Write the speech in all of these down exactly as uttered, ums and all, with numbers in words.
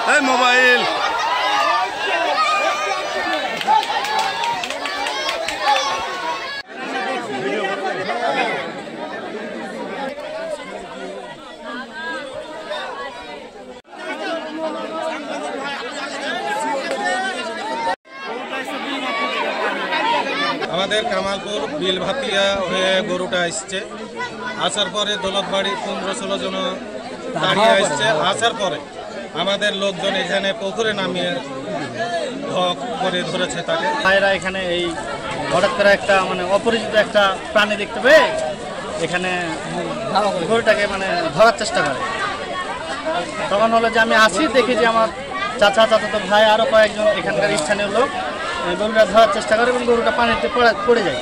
এই মোবাইল আমাদের কামালপুর বিলভাতিয়া হয়ে গরুটা আসছে, আসার পরে দৌলতবাড়ি পনেরো ষোলো জন দাঁড়িয়ে আসছে। আসার পরে আমাদের লোকজন এখানে পুকুরে নামিয়ে ধক করে ধরেছে তাকে। ভাইরা এখানে এই হঠাৎ করে একটা মানে অপরিচিত একটা প্রাণী দেখতে পেয়ে এখানে গরুটাকে মানে ধরার চেষ্টা করে। তখন হলো যে আমি আসি, দেখি যে আমার চাচা চাচাতো ভাই আরও কয়েকজন এখানকার স্থানীয় লোক গরুটা ধরার চেষ্টা করে এবং গরুটা পানিতে পড়ে যায়।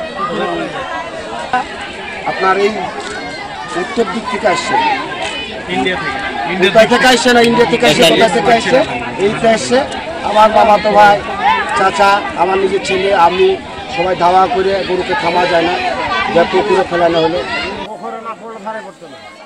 আপনার এই উত্তর দিক থেকে আসছে, ইন্ডিয়া থেকে ইন্ডিয়া থেকে আসছে না ইন্ডিয়া থেকে আসছে কোথা থেকে আসছে এইটা আসছে। আমার মামাতো ভাই, চাচা, আমার নিজের ছেলে, আমি সবাই দাওয়া করে গরুকে থামা যায় না, যা পুকুরে ফেলানো হলো। পুকুরে না পড়লে ধারে করতে না।